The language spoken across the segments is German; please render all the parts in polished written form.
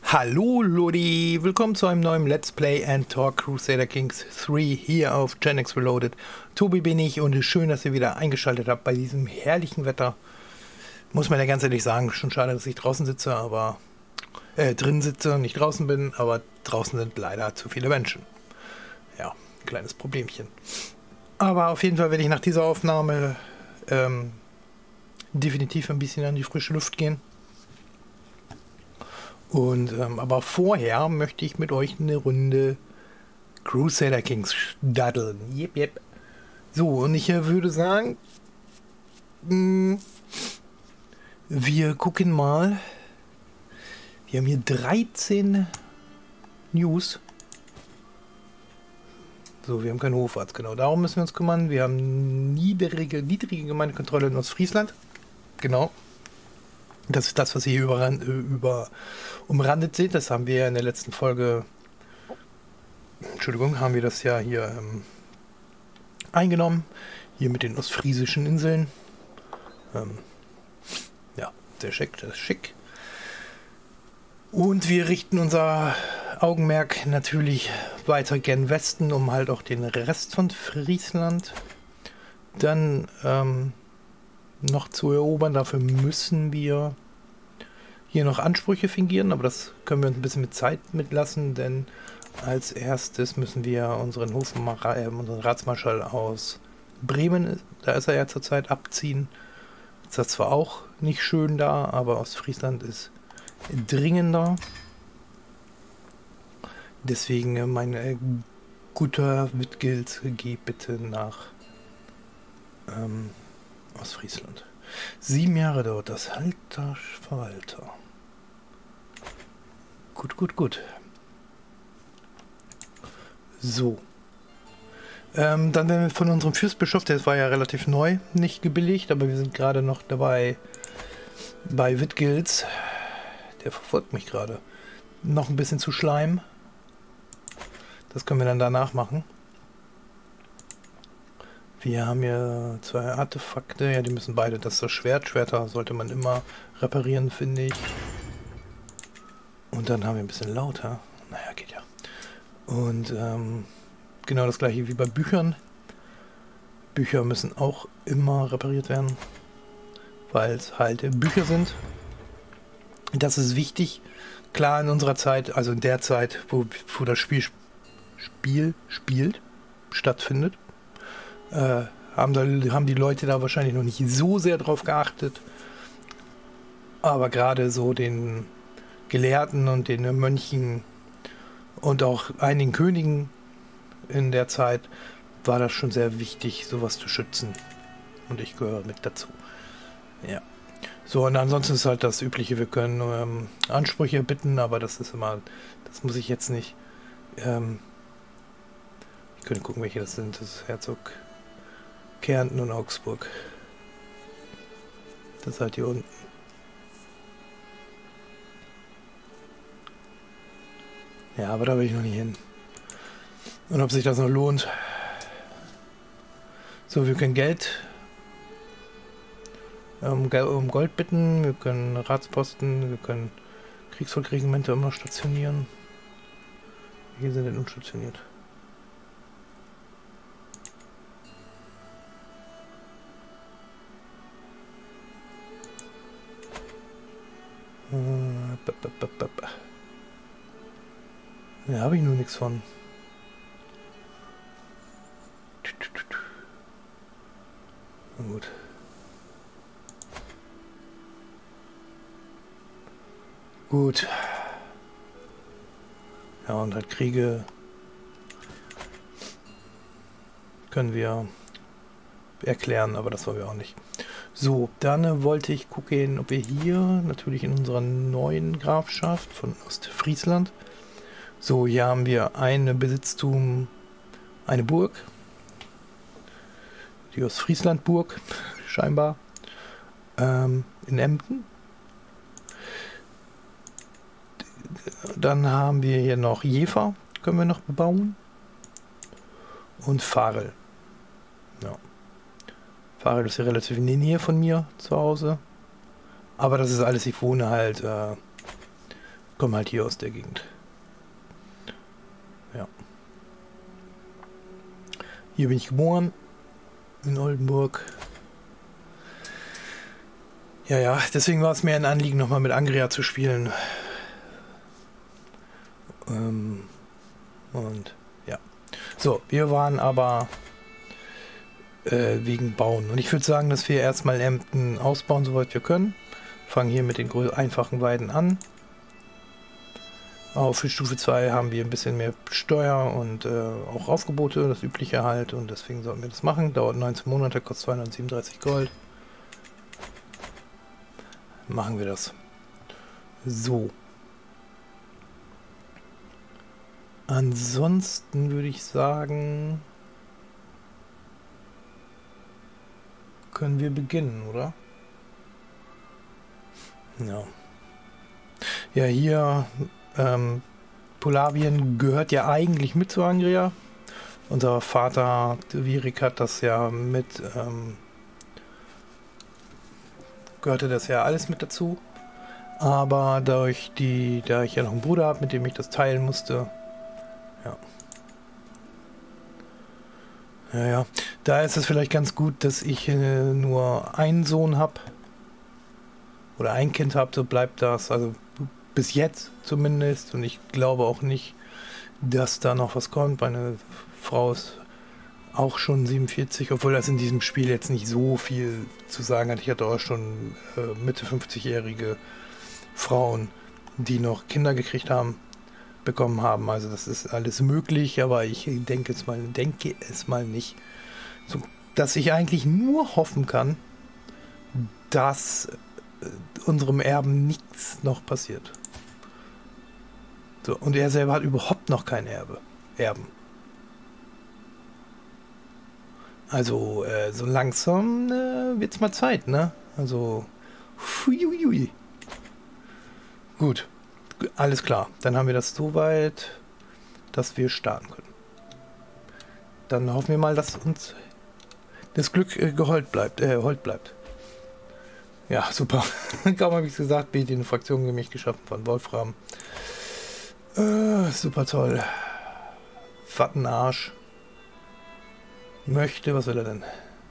Hallo Lodi, willkommen zu einem neuen Let's Play and Talk Crusader Kings 3 hier auf GenX Reloaded. Tobi bin ich und es ist schön, dass ihr wieder eingeschaltet habt bei diesem herrlichen Wetter. Muss man ja ganz ehrlich sagen, schon schade, dass ich draußen sitze, aber drin sitze, nicht draußen bin, aber draußen sind leider zu viele Menschen. Ja, kleines Problemchen. Aber auf jeden Fall werde ich nach dieser Aufnahme definitiv ein bisschen an die frische Luft gehen. Und aber vorher möchte ich mit euch eine Runde Crusader Kings daddeln. Jep, jep. So, und ich würde sagen, wir gucken mal. Wir haben hier 13 News. So, wir haben keinen Hofarzt, genau. Darum müssen wir uns kümmern. Wir haben niedrige Gemeindekontrolle in Ostfriesland. Genau. Das ist das, was ihr hier umrandet seht. Das haben wir in der letzten Folge, Entschuldigung, haben wir das ja hier eingenommen. Hier mit den ostfriesischen Inseln. Ja, sehr schick, das ist schick. Und wir richten unser Augenmerk natürlich weiter gen Westen, um halt auch den Rest von Friesland dann noch zu erobern. Dafür müssen wir hier noch Ansprüche fingieren, aber das können wir uns ein bisschen mit Zeit mitlassen, denn als erstes müssen wir unseren Ratsmarschall aus Bremen, da ist er ja zurzeit, abziehen. Ist das zwar auch nicht schön da, aber Ostfriesland ist dringender. Deswegen, mein guter Wittgild, geh bitte nach Ostfriesland. 7 Jahre dauert das. Alter Verwalter. Gut. So. Dann werden wir von unserem Fürstbischof, der war ja relativ neu, nicht gebilligt, aber wir sind gerade noch dabei bei Wittgilds. Der verfolgt mich gerade. Noch ein bisschen zu schleimen. Das können wir dann danach machen. Wir haben hier 2 Artefakte, ja, die müssen beide, das ist das Schwert. Schwerter sollte man immer reparieren, finde ich. Und dann haben wir ein bisschen lauter. Naja, geht ja. Und genau das gleiche wie bei Büchern. Bücher müssen auch immer repariert werden, weil es halt Bücher sind. Das ist wichtig. Klar, in unserer Zeit, also in der Zeit, wo das Spiel stattfindet, haben die Leute da wahrscheinlich noch nicht so sehr drauf geachtet. Aber gerade so den Gelehrten und den Mönchen und auch einigen Königen in der Zeit war das schon sehr wichtig, sowas zu schützen. Und ich gehöre mit dazu. Ja. So, und ansonsten ist halt das Übliche, wir können Ansprüche bitten, aber das ist immer, das muss ich jetzt nicht. Ich könnte gucken, welche das sind. Das ist Herzog Kärnten und Augsburg. Das ist halt hier unten. Ja, aber da will ich noch nicht hin. Und ob sich das noch lohnt. So, wir können Geld um Gold bitten, wir können Ratsposten, wir können Kriegsvolkregimenter immer stationieren. Hier sind denn unstationiert. Da habe ich nur nichts von. Na gut. Gut. Ja, und halt Kriege können wir erklären, aber das wollen wir auch nicht. So, dann wollte ich gucken, ob wir hier natürlich in unserer neuen Grafschaft von Ostfriesland. So, hier haben wir ein Besitztum, eine Burg. Die Ostfrieslandburg, scheinbar. In Emden. Dann haben wir hier noch Jever, können wir noch bebauen. Und Farel. Ja. Farel ist ja relativ in der Nähe von mir zu Hause. Aber das ist alles, ich wohne halt komme halt hier aus der Gegend. Ja. Hier bin ich geboren, in Oldenburg. Ja, deswegen war es mir ein Anliegen, nochmal mit Angria zu spielen. Und ja. So, wir waren aber wegen Bauen. Und ich würde sagen, dass wir erstmal Emden ausbauen, soweit wir können. Fangen hier mit den einfachen Weiden an. Auf Stufe 2 haben wir ein bisschen mehr Steuer und auch Aufgebote, das übliche halt. Und deswegen sollten wir das machen. Dauert 19 Monate, kostet 237 Gold. Machen wir das. So. Ansonsten würde ich sagen, können wir beginnen, oder? Ja. Ja, hier Polavien gehört ja eigentlich mit zu Angria. Unser Vater Virik hat das ja mit, gehörte das ja alles mit dazu. Aber da ich ja noch einen Bruder habe, mit dem ich das teilen musste, ja. Da ist es vielleicht ganz gut, dass ich nur einen Sohn habe. Oder ein Kind habe, so bleibt das. Also bis jetzt zumindest. Und ich glaube auch nicht, dass da noch was kommt. Meine Frau ist auch schon 47, obwohl das in diesem Spiel jetzt nicht so viel zu sagen hat. Ich hatte auch schon Mitte 50-jährige Frauen, die noch Kinder bekommen haben. Also das ist alles möglich, aber ich denke es mal nicht. So, dass ich eigentlich nur hoffen kann, dass unserem Erben nichts noch passiert. So, und er selber hat überhaupt noch kein Erben. Also so langsam wird's mal Zeit, ne? Also huiuiui. Gut. Alles klar, dann haben wir das so weit, dass wir starten können. Dann hoffen wir mal, dass uns das Glück Hold bleibt. Ja, super. Kaum habe ich es gesagt, bin ich in eine Fraktion gemäß geschaffen von Wolfram. Super toll. Wattenarsch. Was will er denn?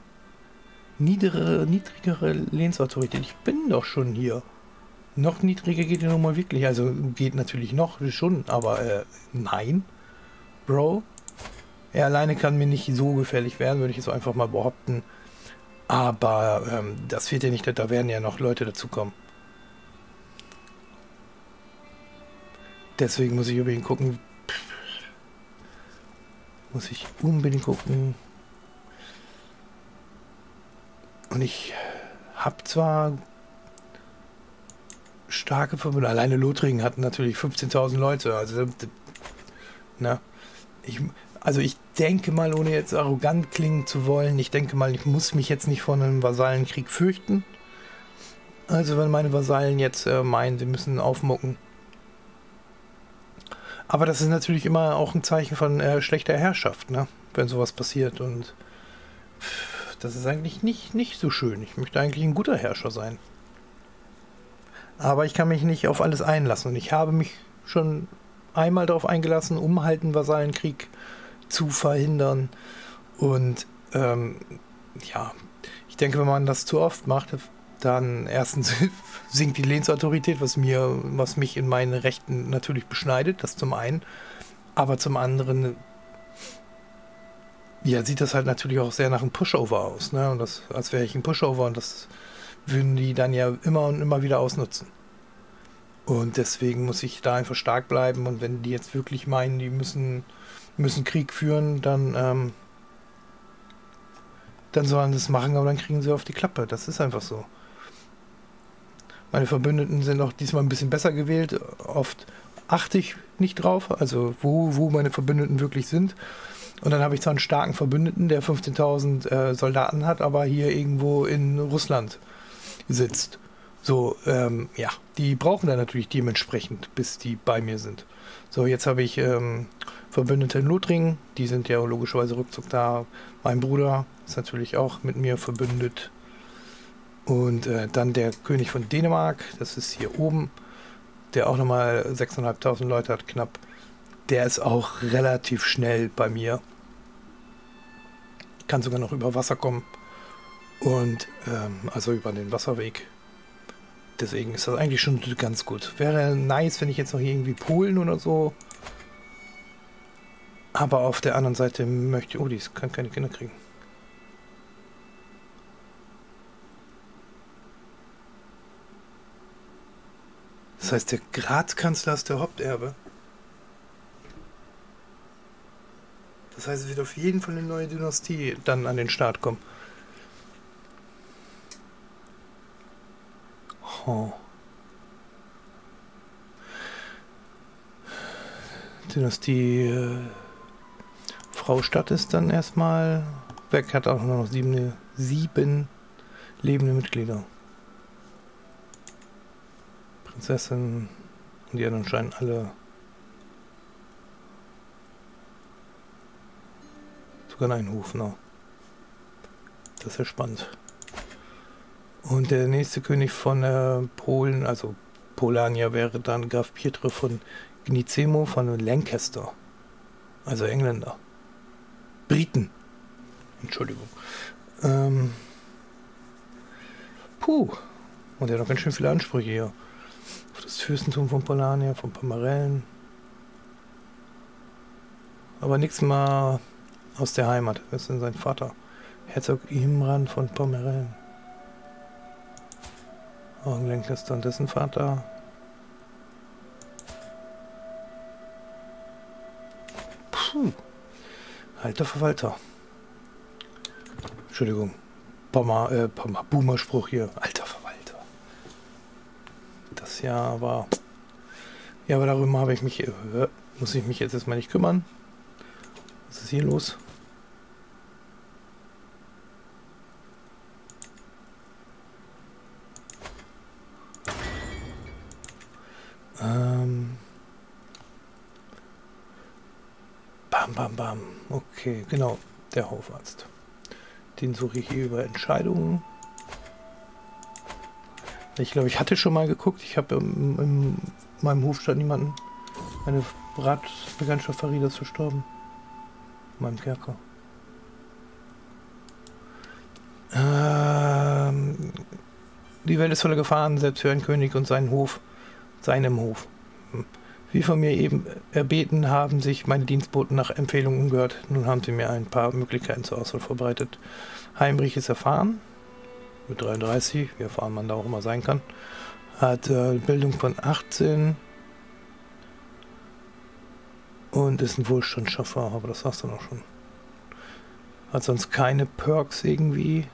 Niedrigere Lehnsautorität. Ich bin doch schon hier. Noch niedriger geht die Nummer wirklich. Also geht natürlich noch schon, aber nein. Bro. Er alleine kann mir nicht so gefährlich werden, würde ich jetzt einfach mal behaupten. Aber das wird ja nicht, da werden ja noch Leute dazukommen. Deswegen muss ich unbedingt gucken. Und ich habe zwar starke Verbünde. Alleine Lothringen hatten natürlich 15.000 Leute. Also, na, ich denke mal, ohne jetzt arrogant klingen zu wollen, ich denke mal, ich muss mich jetzt nicht vor einem Vasallenkrieg fürchten. Also wenn meine Vasallen jetzt meinen, sie müssen aufmucken. Aber das ist natürlich immer auch ein Zeichen von schlechter Herrschaft, ne? Wenn sowas passiert. Und das ist eigentlich nicht so schön. Ich möchte eigentlich ein guter Herrscher sein. Aber ich kann mich nicht auf alles einlassen. Und ich habe mich schon einmal darauf eingelassen, um halt einen Vasallenkrieg zu verhindern. Und ja, ich denke, wenn man das zu oft macht, dann erstens sinkt die Lehnsautorität, was mich in meinen Rechten natürlich beschneidet, das zum einen. Aber zum anderen, ja, sieht das halt natürlich auch sehr nach einem Pushover aus, ne? Und das, als wäre ich ein Pushover, und das würden die dann ja immer und immer wieder ausnutzen. Und deswegen muss ich da einfach stark bleiben. Und wenn die jetzt wirklich meinen, die müssen Krieg führen, dann sollen sie es machen, aber dann kriegen sie auf die Klappe. Das ist einfach so. Meine Verbündeten sind auch diesmal ein bisschen besser gewählt. Oft achte ich nicht drauf, also wo meine Verbündeten wirklich sind. Und dann habe ich zwar einen starken Verbündeten, der 15.000 Soldaten hat, aber hier irgendwo in Russland sitzt. So, ja, die brauchen dann natürlich dementsprechend, bis die bei mir sind. So, jetzt habe ich Verbündete in Lothringen, die sind ja logischerweise ruckzuck da. Mein Bruder ist natürlich auch mit mir verbündet. Und dann der König von Dänemark, das ist hier oben. der auch nochmal 6.500 Leute hat, knapp. Der ist auch relativ schnell bei mir. Kann sogar noch über Wasser kommen. Und also über den Wasserweg. Deswegen ist das eigentlich schon ganz gut. Wäre nice, wenn ich jetzt noch hier irgendwie Polen oder so. Aber auf der anderen Seite möchte... Oh, die kann keine Kinder kriegen. Das heißt, der Grazkanzler ist der Haupterbe. Das heißt, es wird auf jeden Fall eine neue Dynastie dann an den Start kommen. Oh. Dynastie Frau Stadt ist dann erstmal weg, hat auch nur noch 7 lebende Mitglieder. Prinzessin und die anderen scheinen alle sogar einen Hof noch. Das ist ja spannend. Und der nächste König von Polen, also Polania, wäre dann Graf Pietro von Gnizemo von Lancaster. Also Engländer. Briten. Entschuldigung. Puh. Und er hat noch ganz schön viele Ansprüche hier. Auf das Fürstentum von Polania, von Pomerellen. Aber nichts mal aus der Heimat. Wer ist denn sein Vater? Herzog Imran von Pomerellen. Auch ein Lancaster und dessen Vater. Puh. Alter Verwalter. Entschuldigung. Boomer-Spruch hier. Alter Verwalter. Das ja war... Ja, aber darüber habe ich mich... muss ich mich jetzt erstmal nicht kümmern. Was ist hier los? Bam. Okay, genau. Der Haufarzt. Den suche ich hier über Entscheidungen. Ich glaube, ich hatte schon mal geguckt. Ich habe in meinem Hofstadt niemanden. Meine Bekanntschaft Farida ist verstorben. In meinem Kerker. Die Welt ist voller Gefahren, selbst für einen König und seinen Hof. Seinem Hof. Wie von mir eben erbeten, haben sich meine Dienstboten nach Empfehlungen umgehört. Nun haben sie mir ein paar Möglichkeiten zur Auswahl vorbereitet. Heinrich ist erfahren, mit 33, wie erfahren man da auch immer sein kann. Hat Bildung von 18 und ist ein Wohlstandsschaffer, aber das war's dann auch schon. Hat sonst keine Perks irgendwie.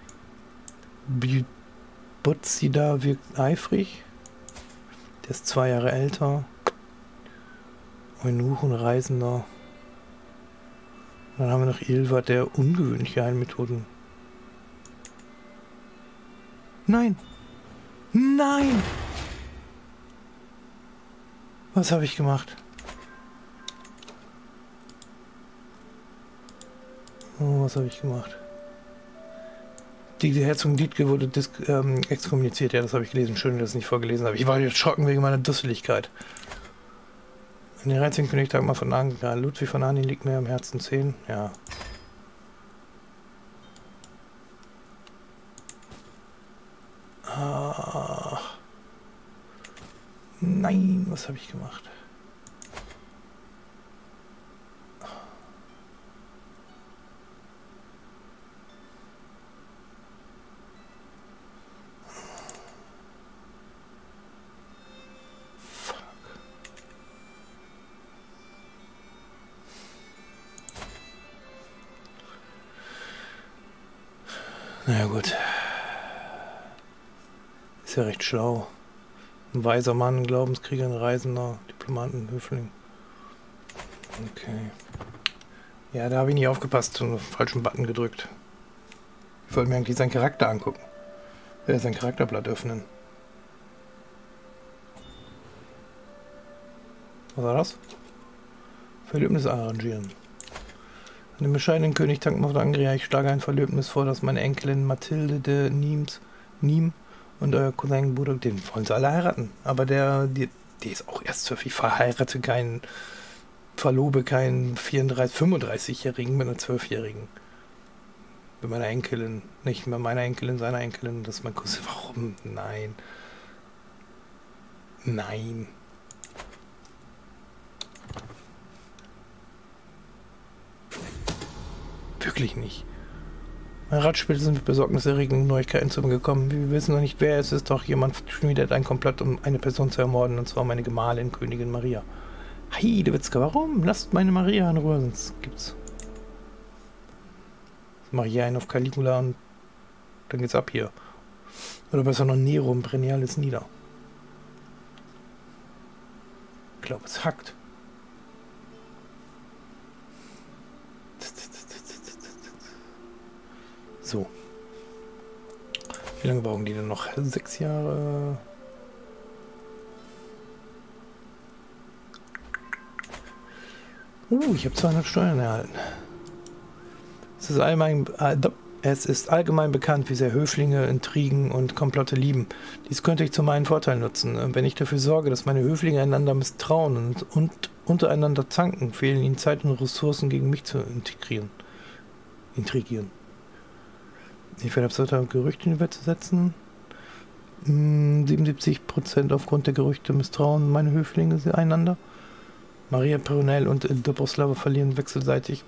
Butzi da wirkt eifrig. Der ist 2 Jahre älter. Eunuch und Reisender. Und dann haben wir noch Ilva, der ungewöhnliche Heilmethoden. Nein! Nein! Was habe ich gemacht? Oh, was habe ich gemacht? Die Herzogin Dietke wurde exkommuniziert. Ja, das habe ich gelesen. Schön, dass ich es nicht vorgelesen habe. Ich war erschrocken wegen meiner Dusseligkeit. In den 13. König Dagmar von Anka. Ludwig von Arnim liegt mir am Herzen 10. Ja. Ach. Nein, was habe ich gemacht? Naja gut. Ist ja recht schlau. Ein weiser Mann, Glaubenskrieger, ein Reisender, Diplomaten, Höfling. Okay. Ja, da habe ich nicht aufgepasst und auf den falschen Button gedrückt. Ich wollte mir eigentlich seinen Charakter angucken. Sein Charakterblatt öffnen. Was war das? Verlöbnis arrangieren. An dem bescheidenen König Dagmar von Angria, ich schlage ein Verlöbnis vor, dass meine Enkelin Mathilde de Niem und euer Cousin Budok, den wollen sie alle heiraten. Aber Die ist auch erst 12. Ich verheirate keinen, verlobe keinen 35-Jährigen mit einer 12-Jährigen. Mit meiner Enkelin. Nicht mit meiner Enkelin, seiner Enkelin. Das ist mein Cousin. Warum? Nein. Nein. Wirklich nicht. Mein Ratspiel sind mit besorgniserregenden Neuigkeiten zu mir gekommen. Wir wissen noch nicht, wer es ist, doch jemand schmiedet einen Komplott, um eine Person zu ermorden, und zwar meine Gemahlin, Königin Maria. Heidewitzka, warum? Lasst meine Maria in Ruhe, sonst gibt's... Maria einen auf Caligula und dann geht's ab hier. Oder besser noch Nero und brenne alles nieder. Ich glaube, es hackt. So. Wie lange brauchen die denn noch? 6 Jahre? Ich habe 200 Steuern erhalten. Es ist allgemein bekannt, wie sehr Höflinge, Intrigen und Komplotte lieben. Dies könnte ich zu meinem Vorteil nutzen. Wenn ich dafür sorge, dass meine Höflinge einander misstrauen und untereinander zanken, fehlen ihnen Zeit und Ressourcen, gegen mich zu intrigieren. Ich werde ab Gerüchte in die Welt zu setzen. 77% aufgrund der Gerüchte misstrauen meine Höflinge einander. Maria Perunel und Dobroslava verlieren wechselseitig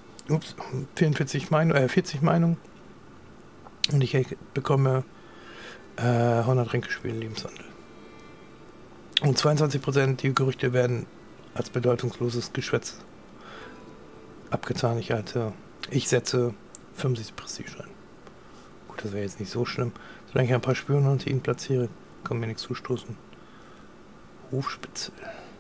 40 Meinungen. Und ich bekomme 100 Ränkespiele im Lebenswandel. Und 22% die Gerüchte werden als bedeutungsloses Geschwätz abgetan. Ich setze 75 Prestige ein. Gut, das wäre jetzt nicht so schlimm. Solange ich ein paar Spione unter ihnen platziere, kann mir nichts zustoßen. Hofspitzel.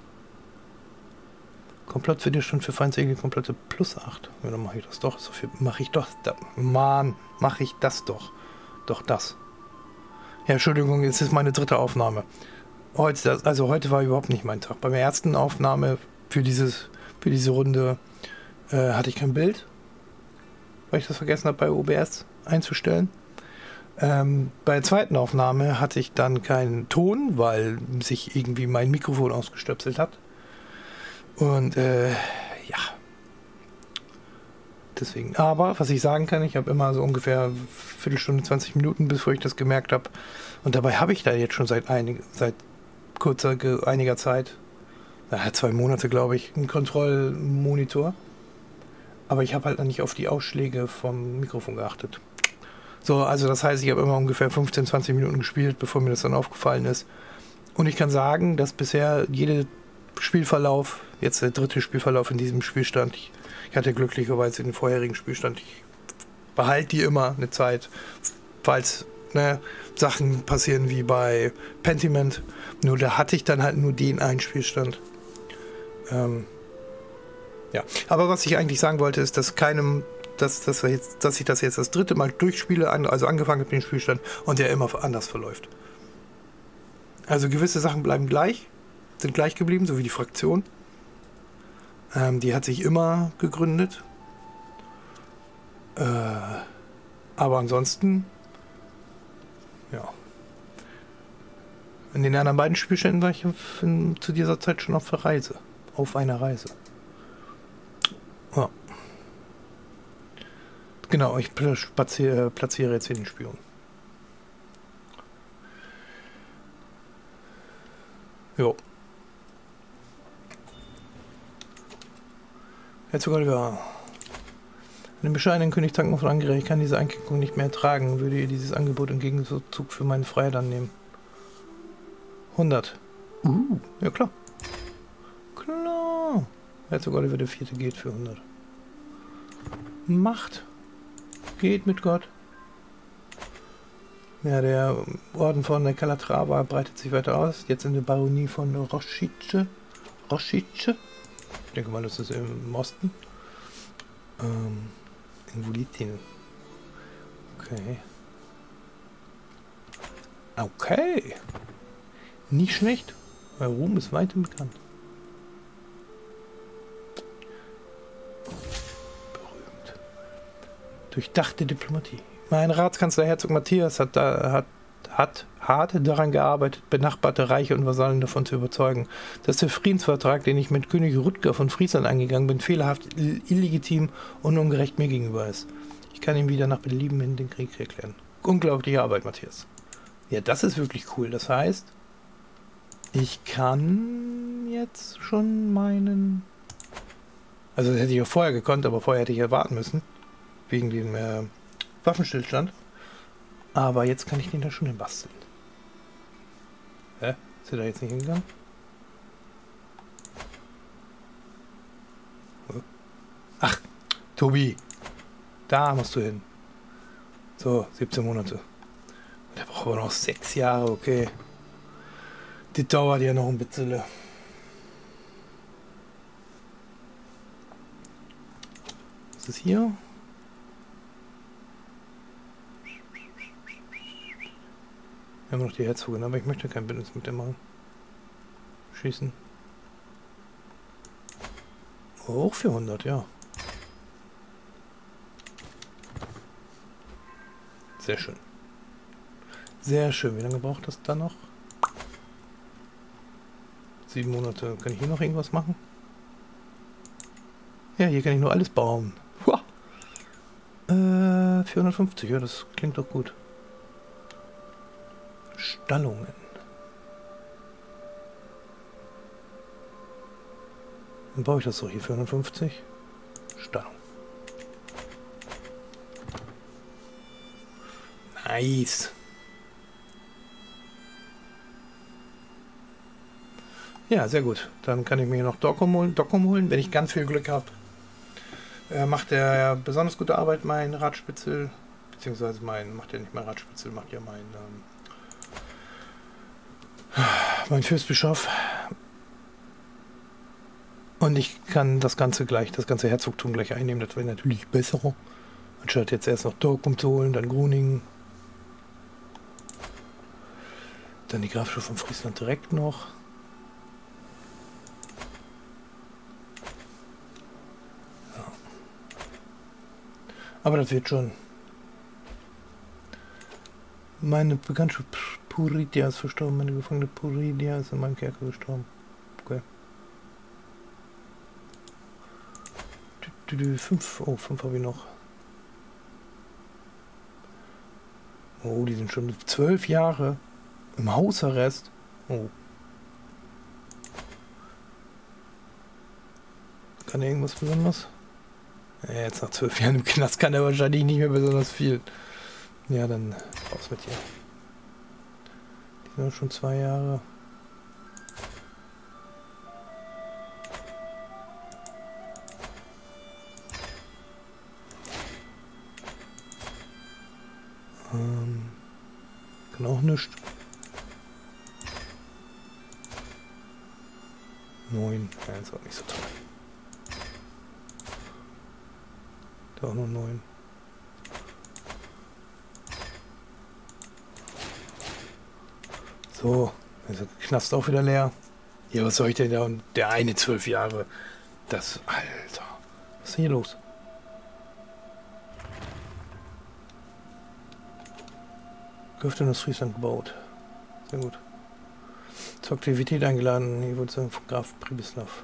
Komplott für Widerstand für feindselige Komplotte plus 8. Ja, dann mache ich das doch. So viel mache ich doch. Mache ich das doch. Doch das. Ja, Entschuldigung, es ist meine 3. Aufnahme. Heute war überhaupt nicht mein Tag. Bei der ersten Aufnahme für diese Runde hatte ich kein Bild, weil ich das vergessen habe, bei OBS einzustellen. Bei der zweiten Aufnahme hatte ich dann keinen Ton, weil sich irgendwie mein Mikrofon ausgestöpselt hat. Und ja. Deswegen. Aber was ich sagen kann, ich habe immer so ungefähr eine Viertelstunde, 20 Minuten, bevor ich das gemerkt habe. Und dabei habe ich da jetzt schon seit einiger Zeit, 2 Monate glaube ich, einen Kontrollmonitor. Aber ich habe halt nicht auf die Ausschläge vom Mikrofon geachtet. So, also das heißt, ich habe immer ungefähr 15, 20 Minuten gespielt, bevor mir das dann aufgefallen ist. Und ich kann sagen, dass bisher jeder Spielverlauf, jetzt der 3. Spielverlauf in diesem Spielstand, ich hatte glücklicherweise den vorherigen Spielstand, ich behalte die immer eine Zeit, falls Sachen passieren wie bei Pentiment. Nur da hatte ich dann halt nur den einen Spielstand. Ja, aber was ich eigentlich sagen wollte, ist, dass ich das jetzt das 3. Mal durchspiele, also angefangen mit dem Spielstand, und der immer anders verläuft. Also gewisse Sachen bleiben gleich, sind gleich geblieben, so wie die Fraktion. Die hat sich immer gegründet. Aber ansonsten, ja. In den anderen beiden Spielständen war ich zu dieser Zeit schon auf einer Reise. Ja. Genau, ich platziere jetzt hier den Spion. Jo. Herzog Oliver. Den bescheidenen König Tankmann von Angere, ich kann diese Einkündigung nicht mehr ertragen. Würde ihr dieses Angebot im Gegenzug für meine Freiheit annehmen? 100. Ja klar. Klar. Herzog Oliver der 4. geht für 100. Macht. Geht mit Gott. Ja, der Orden von der Calatrava breitet sich weiter aus. Jetzt in der Baronie von Roscice. Ich denke mal, das ist im Osten. In Volitin. Okay. Nicht schlecht. Weil Ruhm ist weithin bekannt. Berühmt. Durchdachte Diplomatie. Mein Ratskanzler Herzog Matthias hat hat hart daran gearbeitet, benachbarte Reiche und Vasallen davon zu überzeugen, dass der Friedensvertrag, den ich mit König Rüdger von Friesland eingegangen bin, fehlerhaft, illegitim und ungerecht mir gegenüber ist. Ich kann ihm wieder nach Belieben in den Krieg erklären. Unglaubliche Arbeit, Matthias. Ja, das ist wirklich cool. Das heißt, ich kann jetzt schon meinen... Also das hätte ich auch vorher gekonnt, aber vorher hätte ich ja warten müssen. Wegen dem Waffenstillstand. Aber jetzt kann ich den da schon hinbasteln. Hä? Ist er da jetzt nicht hingegangen? Ach, Tobi. Da musst du hin. So, 17 Monate. Der braucht aber noch 6 Jahre, okay. Die dauert ja noch ein bisschen. Was ist hier? Wir haben noch die Herzogin, aber ich möchte kein Bündnis mit dem machen. Schießen. Auch 400, ja. Sehr schön. Sehr schön. Wie lange braucht das dann noch? 7 Monate. Kann ich hier noch irgendwas machen? Ja, hier kann ich nur alles bauen. 450, ja, das klingt doch gut. Stallungen. Dann baue ich das so hier 450. Stallung. Nice. Ja, sehr gut. Dann kann ich mir noch Dockum holen, wenn ich ganz viel Glück habe. Macht er ja besonders gute Arbeit, mein Radspitzel. Beziehungsweise macht ja nicht mein Radspitzel, macht ja mein Fürstbischof. Und ich kann das ganze Herzogtum gleich einnehmen. Das wäre natürlich besser. Anstatt jetzt erst noch Dockum zu holen, dann Groningen. Dann die Grafschaft von Friesland direkt noch. Ja. Aber das wird schon. Meine bekannte Puridia ist verstorben. Meine gefangene Puridia ist in meinem Kerker gestorben. Okay. 5. Oh, 5 habe ich noch. Oh, die sind schon 12 Jahre im Hausarrest. Oh. Kann er irgendwas Besonderes? Ja, jetzt nach 12 Jahren im Knast kann er wahrscheinlich nicht mehr besonders viel. Ja, dann raus mit dir. Die sind schon 2 Jahre. Kann auch nichts. 9. Ja, ist auch nicht so toll. Da auch noch 9. So, also Knast auch wieder leer. Ja, was soll ich denn da? Und der eine 12 Jahre. Das, Alter. Was ist hier los? Gehöfte in das Friesland gebaut. Sehr gut. Zur Aktivität eingeladen. Hier wurde sagen von Graf Pribislav.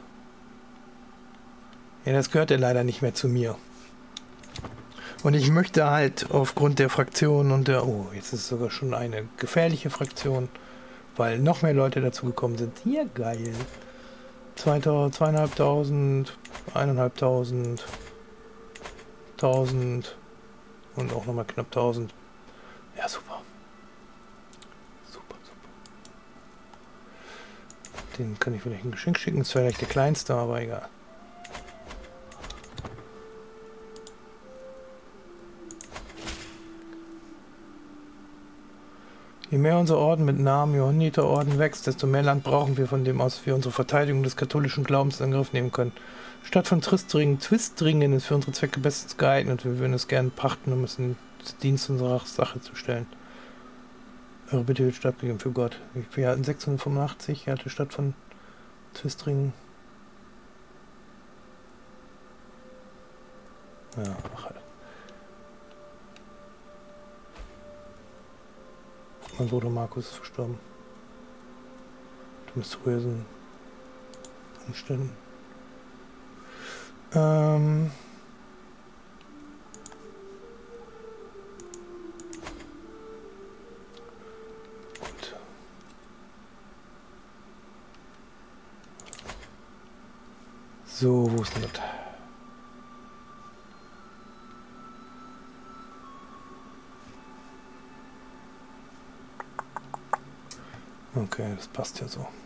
Ja, das gehört ja leider nicht mehr zu mir. Und ich möchte halt aufgrund der Fraktion und der... Oh, jetzt ist es sogar schon eine gefährliche Fraktion. Weil noch mehr Leute dazugekommen sind. Hier, geil. 2.500, 1.500, 1.000 und auch nochmal knapp 1.000. Ja, super. Super, super. Den kann ich vielleicht ein Geschenk schicken. Ist vielleicht der kleinste, aber egal. Je mehr unser Orden mit Namen Johanniterorden wächst, desto mehr Land brauchen wir, von dem aus wir unsere Verteidigung des katholischen Glaubens in Angriff nehmen können. Stadt von Twistringen ist für unsere Zwecke bestens geeignet. Wir würden es gerne pachten, um es in Dienst unserer Sache zu stellen. Eure Bitte wird stattgegeben für Gott. Wir hatten 685, er hatte Stadt von Twistringen. Ja, ach halt. Mein Bruder Markus ist verstorben. Unter mysteriösen Umständen. Gut. So, wo ist denn das? Okay, das passt ja so.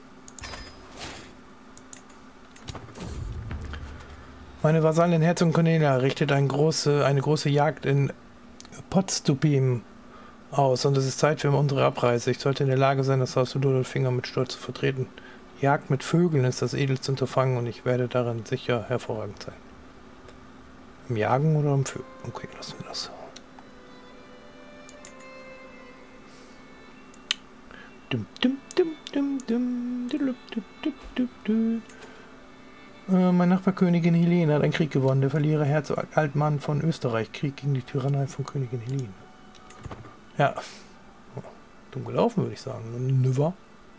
Meine Vasallin Herzogin Cornelia richtet eine große Jagd in Podstupim aus und es ist Zeit für unsere Abreise. Ich sollte in der Lage sein, das Haus Rudolfinger mit Stolz zu vertreten. Die Jagd mit Vögeln ist das edelste Unterfangen und ich werde darin sicher hervorragend sein. Im Jagen oder im Vögeln? Okay, lassen wir das. Mein Nachbar Königin Helene hat einen Krieg gewonnen. Der Verlierer Herzog Altmann von Österreich. Krieg gegen die Tyrannei von Königin Helene. Ja. Dumm gelaufen, würde ich sagen. Nüver.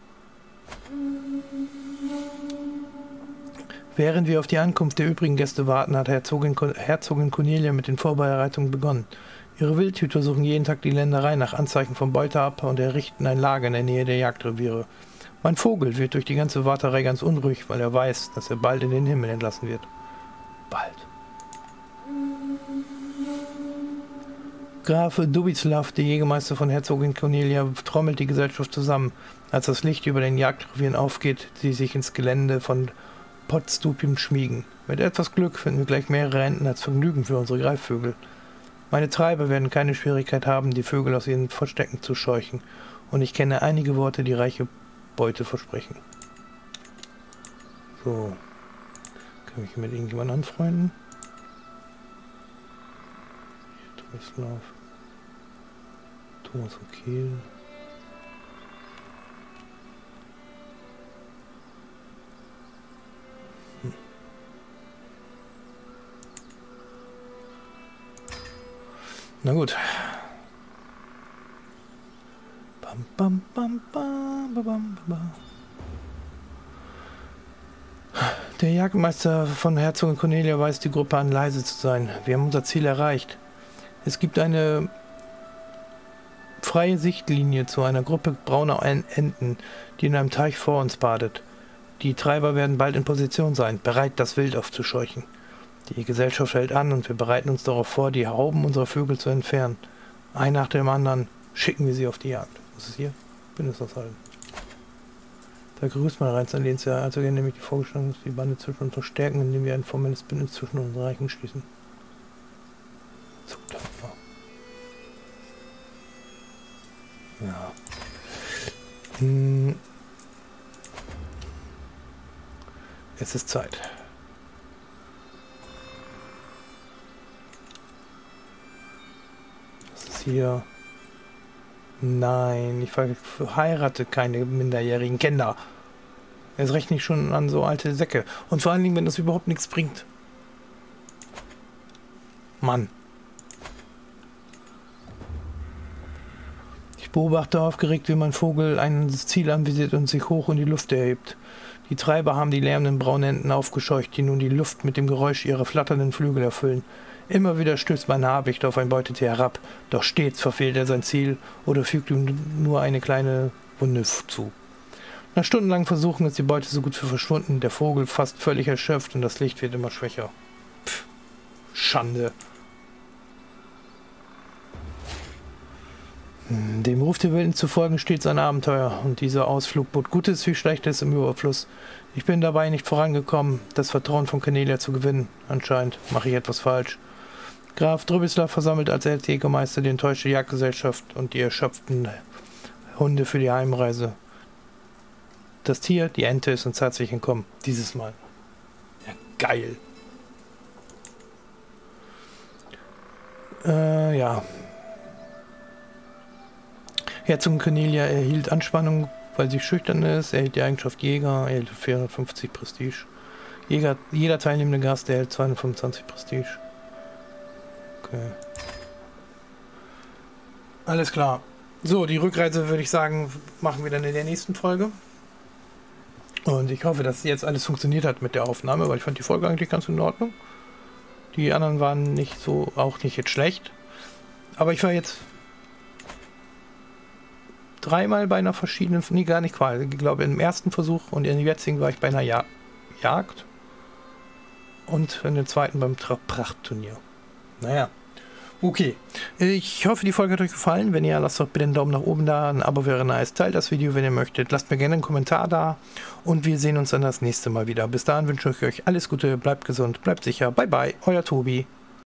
Während wir auf die Ankunft der übrigen Gäste warten, hat Herzogin Cornelia mit den Vorbereitungen begonnen. Ihre Wildhüter suchen jeden Tag die Länderei nach Anzeichen von Beute ab und errichten ein Lager in der Nähe der Jagdreviere. Mein Vogel wird durch die ganze Warterei ganz unruhig, weil er weiß, dass er bald in den Himmel entlassen wird. Bald. Graf Dubislav, der Jägermeister von Herzogin Cornelia, trommelt die Gesellschaft zusammen. Als das Licht über den Jagdrevieren aufgeht, die sich ins Gelände von Podstupim schmiegen. Mit etwas Glück finden wir gleich mehrere Enten als Vergnügen für unsere Greifvögel. Meine Treiber werden keine Schwierigkeit haben, die Vögel aus ihren Verstecken zu scheuchen. Und ich kenne einige Worte, die reiche Beute versprechen. So. Kann ich mit irgendjemandem anfreunden? Dubislav. Thomas und Kiel. Na gut. Bam, bam, bam, bam, bam, bam, bam. Der Jagdmeister von Herzogin Cornelia weist die Gruppe an, leise zu sein. Wir haben unser Ziel erreicht. Es gibt eine freie Sichtlinie zu einer Gruppe brauner Enten, die in einem Teich vor uns badet. Die Treiber werden bald in Position sein, bereit, das Wild aufzuscheuchen. Die Gesellschaft hält an und wir bereiten uns darauf vor, die Hauben unserer Vögel zu entfernen. Ein nach dem anderen schicken wir sie auf die Jagd. Was ist hier? Bündnisaushalten. Da grüßt man Reinz an den Herzogin, nämlich die vorgeschlagen ist, die Bande zwischen uns verstärken, indem wir ein formelles Bündnis zwischen unseren Reichen schließen. Zugtapfer. Ja. Es ist Zeit. Hier. Nein, ich verheirate keine minderjährigen Kinder. Es rechne ich schon an so alte Säcke. Und vor allen Dingen, wenn das überhaupt nichts bringt. Mann. Ich beobachte aufgeregt, wie mein Vogel ein Ziel anvisiert und sich hoch in die Luft erhebt. Die Treiber haben die lärmenden braunen Enten aufgescheucht, die nun die Luft mit dem Geräusch ihrer flatternden Flügel erfüllen. Immer wieder stößt mein Habicht auf ein Beutetier herab, doch stets verfehlt er sein Ziel oder fügt ihm nur eine kleine Wunde zu. Nach stundenlangen Versuchen ist die Beute so gut wie verschwunden, der Vogel fast völlig erschöpft und das Licht wird immer schwächer. Pff, Schande. Dem Ruf der Wilden zu folgen stets ein Abenteuer und dieser Ausflug bot Gutes wie Schlechtes im Überfluss. Ich bin dabei nicht vorangekommen, das Vertrauen von Cornelia zu gewinnen. Anscheinend mache ich etwas falsch. Graf Dubislav versammelt als Jägermeister die enttäuschte Jagdgesellschaft und die erschöpften Hunde für die Heimreise. Das Tier, die Ente, ist uns tatsächlich entkommen. Dieses Mal. Ja, geil. Ja. Herzogin Cornelia erhielt Anspannung, weil sie schüchtern ist, erhielt die Eigenschaft Jäger, erhielt 450 Prestige. Jeder teilnehmende Gast erhält 225 Prestige. Okay. Alles klar. So, die Rückreise würde ich sagen, machen wir dann in der nächsten Folge. Und ich hoffe, dass jetzt alles funktioniert hat mit der Aufnahme, weil ich fand die Folge eigentlich ganz in Ordnung. Die anderen waren nicht so, auch nicht jetzt schlecht. Aber ich war jetzt dreimal bei einer verschiedenen, nee, gar nicht quasi. Ich glaube, im ersten Versuch und im jetzigen war ich bei einer Jagd. Und in dem zweiten beim Prachtturnier. Naja. Okay. Ich hoffe, die Folge hat euch gefallen. Wenn ja, lasst doch bitte einen Daumen nach oben da. Ein Abo wäre nice. Teilt das Video, wenn ihr möchtet. Lasst mir gerne einen Kommentar da. Und wir sehen uns dann das nächste Mal wieder. Bis dahin wünsche ich euch alles Gute. Bleibt gesund, bleibt sicher. Bye bye. Euer Tobi.